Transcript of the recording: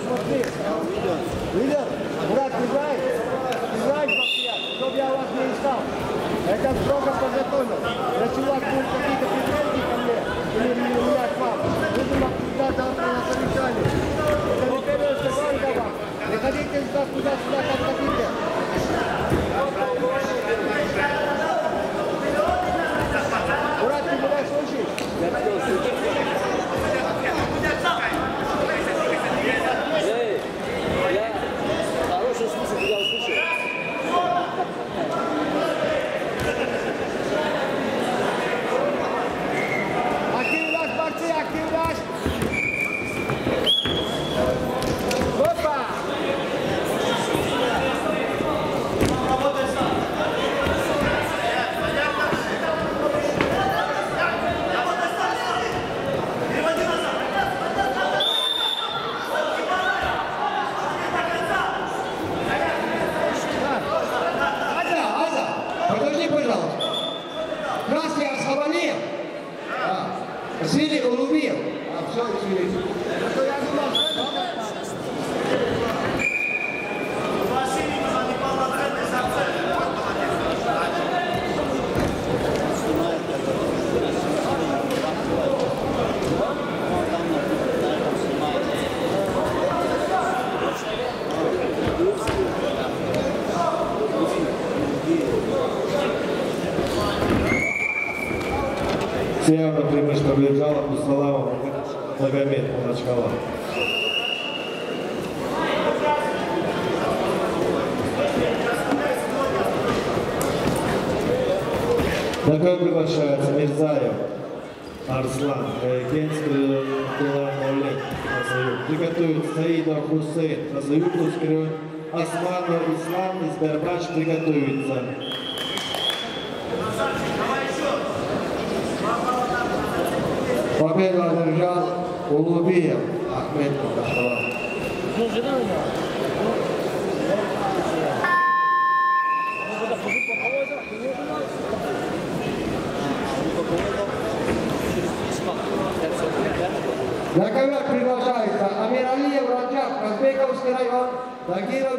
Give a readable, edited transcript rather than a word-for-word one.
смотри. Видел? Мурат, играй. Играй, чтоб я вас не искал. Это строго по закону. Если у вас будут какие-то претензии ко мне, или у меня к вам, будем обсуждать завтра на совещании. Это не первое собрание вам. Не ходите туда-сюда, как хотите. Мурат, ты меня слышишь? Я тебя слышу. Хороший смысл тебя услышал. Активность, борцы, активность! Опа! Подожди, пожалуйста. Красный Арсавалиев. Зили Улубиев. Все, извините. Явно преимущество приближало Абдусалама Магомед Махачкала. На бой приглашается Мирзаев Арслан, Генский Кулан-Олег, приготовит Саидов Хусейн, Назовют Лускрен, Османов Ислам из Бербаш приготовится. Победу одержал Улубиев Ахмед Махачкала. На ковер приглашается Амиралиев Раджаб, Казбековский район, Тагиров.